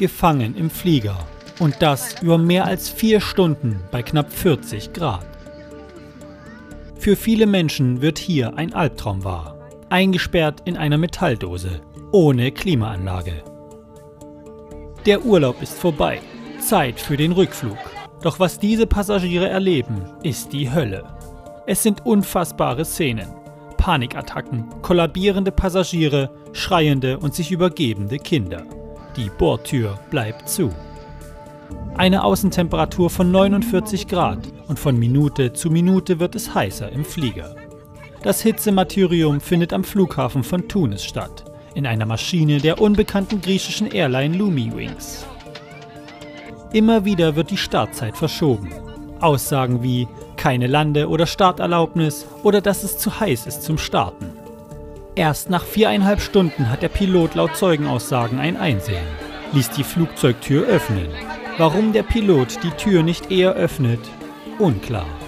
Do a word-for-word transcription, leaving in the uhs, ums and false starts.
Gefangen im Flieger. Und das über mehr als vier Stunden bei knapp vierzig Grad. Für viele Menschen wird hier ein Albtraum wahr. Eingesperrt in einer Metalldose, ohne Klimaanlage. Der Urlaub ist vorbei. Zeit für den Rückflug. Doch was diese Passagiere erleben, ist die Hölle. Es sind unfassbare Szenen. Panikattacken, kollabierende Passagiere, schreiende und sich übergebende Kinder. Die Bordtür bleibt zu. Eine Außentemperatur von neunundvierzig Grad und von Minute zu Minute wird es heißer im Flieger. Das Hitzemartyrium findet am Flughafen von Tunis statt, in einer Maschine der unbekannten griechischen Airline Lumiwings. Immer wieder wird die Startzeit verschoben. Aussagen wie keine Lande- oder Starterlaubnis oder dass es zu heiß ist zum Starten. Erst nach viereinhalb Stunden hat der Pilot laut Zeugenaussagen ein Einsehen, ließ die Flugzeugtür öffnen. Warum der Pilot die Tür nicht eher öffnet, unklar.